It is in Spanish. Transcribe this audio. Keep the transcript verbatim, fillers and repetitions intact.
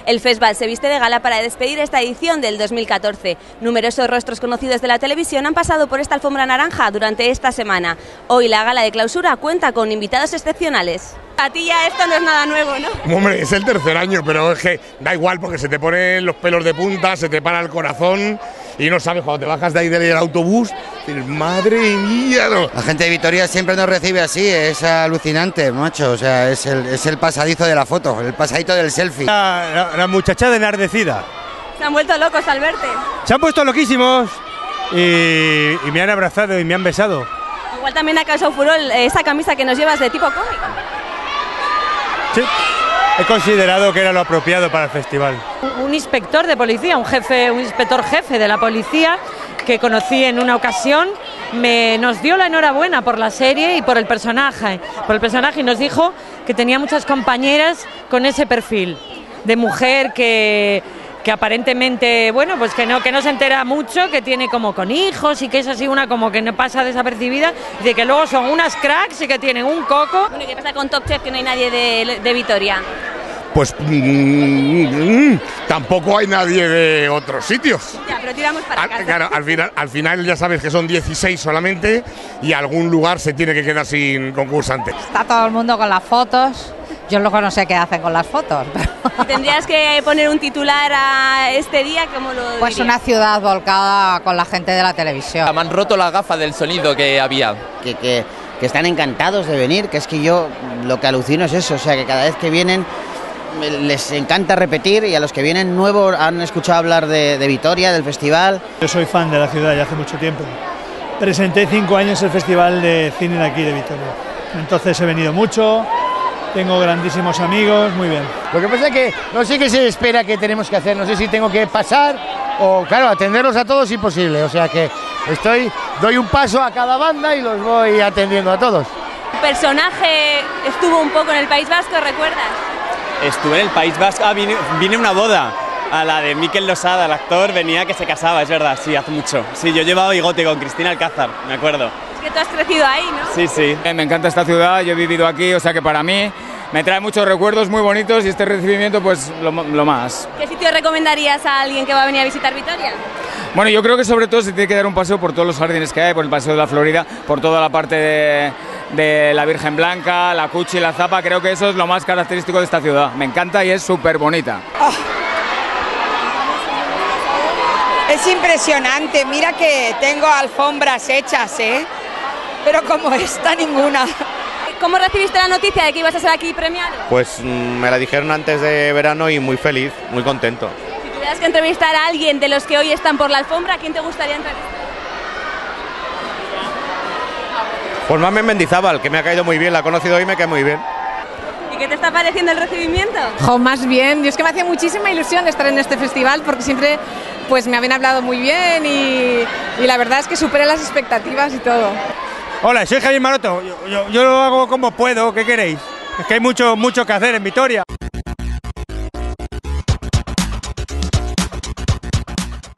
El festival se viste de gala para despedir esta edición del dos mil catorce. Numerosos rostros conocidos de la televisión han pasado por esta alfombra naranja durante esta semana. Hoy la gala de clausura cuenta con invitados excepcionales. A ti ya esto no es nada nuevo, ¿no? Hombre, es el tercer año, pero es que da igual porque se te ponen los pelos de punta, se te para el corazón y no sabes, cuando te bajas de ahí del autobús, dices, madre mía, no. La gente de Vitoria siempre nos recibe así, es alucinante, macho, o sea, es el, es el pasadizo de la foto, el pasadito del selfie. La, la, la muchachada enardecida. Se han vuelto locos al verte. Se han puesto loquísimos y, y me han abrazado y me han besado. Igual también ha causado furor esa camisa que nos llevas de tipo cómic. Sí, he considerado que era lo apropiado para el festival. Un inspector de policía, un jefe, un inspector jefe de la policía que conocí en una ocasión, me, nos dio la enhorabuena por la serie y por el personaje, por el personaje y nos dijo que tenía muchas compañeras con ese perfil de mujer que, que aparentemente, bueno, pues que no, que no se entera mucho, que tiene como con hijos y que es así una como que no pasa desapercibida, y de que luego son unas cracks y que tienen un coco. Bueno, ¿qué pasa con Top Chef, que no hay nadie de, de Vitoria? Pues mmm, tampoco hay nadie de otros sitios. Ya, pero tiramos para al, casa. Claro, al final, al final ya sabes que son dieciséis solamente y algún lugar se tiene que quedar sin concursante. Está todo el mundo con las fotos. Yo luego no sé qué hacen con las fotos. Pero... ¿Tendrías que poner un titular a este día? ¿Cómo lo dirías? Pues una ciudad volcada con la gente de la televisión. Me han roto la gafa del sonido que había. Que, que, que están encantados de venir, que es que yo lo que alucino es eso, o sea, que cada vez que vienen les encanta repetir y a los que vienen nuevos han escuchado hablar de, de Vitoria, del festival. Yo soy fan de la ciudad ya hace mucho tiempo. Presenté cinco años el festival de cine de aquí de Vitoria. Entonces he venido mucho, tengo grandísimos amigos, muy bien. Lo que pasa es que no sé qué se espera que tenemos que hacer, no sé si tengo que pasar o, claro, atenderlos a todos imposible. O sea que estoy, doy un paso a cada banda y los voy atendiendo a todos. ¿Tu personaje estuvo un poco en el País Vasco, recuerdas? Estuve en el País Vasco, ah, vine, vine a una boda, a la de Mikel Losada, el actor, venía que se casaba, es verdad, sí, hace mucho. Sí, yo llevaba bigote con Cristina Alcázar, me acuerdo. Es que tú has crecido ahí, ¿no? Sí, sí. Me encanta esta ciudad, yo he vivido aquí, o sea que para mí me trae muchos recuerdos muy bonitos y este recibimiento pues lo, lo más. ¿Qué sitio recomendarías a alguien que va a venir a visitar Vitoria? Bueno, yo creo que sobre todo se tiene que dar un paseo por todos los jardines que hay, por el Paseo de la Florida, por toda la parte de, de la Virgen Blanca, la Cuchi y la Zapa. Creo que eso es lo más característico de esta ciudad. Me encanta y es súper bonita. Oh. Es impresionante, mira que tengo alfombras hechas, ¿eh? Pero como esta, ninguna. ¿Cómo recibiste la noticia de que ibas a ser aquí premiado? Pues mmm, me la dijeron antes de verano y muy feliz, muy contento. Si tuvieras que entrevistar a alguien de los que hoy están por la alfombra, ¿a quién te gustaría entrevistar? Pues Mamen Mendizábal, que me ha caído muy bien, la he conocido hoy y me cae muy bien. ¿Y qué te está pareciendo el recibimiento? Jo, más bien, yo es que me hacía muchísima ilusión estar en este festival porque siempre pues me habían hablado muy bien y, y la verdad es que superé las expectativas y todo. Hola, soy Javier Maroto, yo, yo, yo lo hago como puedo, ¿qué queréis? Es que hay mucho, mucho que hacer en Vitoria.